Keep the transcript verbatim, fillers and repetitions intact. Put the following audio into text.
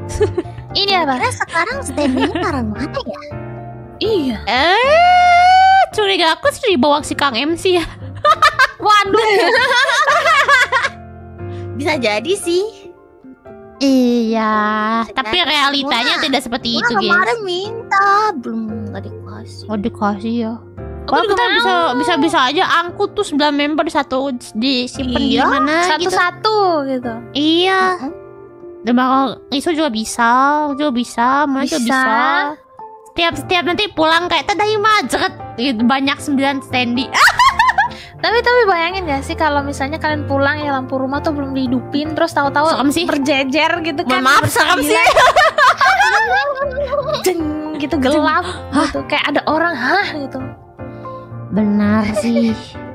Ini apa? Kira sekarang standingnya taruh mana ya? Iya. Eh, curiga aku sih dibawa si Kang M C ya. Waduh. Bisa jadi sih. Iya, Bisa tapi jadi. realitanya Wah, tidak seperti Gua itu, guys. kemarin minta, belum nggak dikasih. Oh, dikasih ya. Aku Wah, juga kita mau. bisa bisa bisa aja angkut tuh sembilan member satu disimpan di Iya, mana gitu. Satu-satu gitu. Iya. Dan bakal Isu juga bisa, juga bisa, mana juga Bisa. bisa. Setiap setiap nanti pulang kayak tadai majret gitu, banyak sembilan standy. Tapi tapi bayangin ya sih kalau misalnya kalian pulang ya lampu rumah tuh belum dihidupin terus tahu-tahu Serem sih. berjejer gitu kan. Mohon maaf, serem sih. Jeng gitu gelap gitu kayak ada orang hah gitu. Benar sih.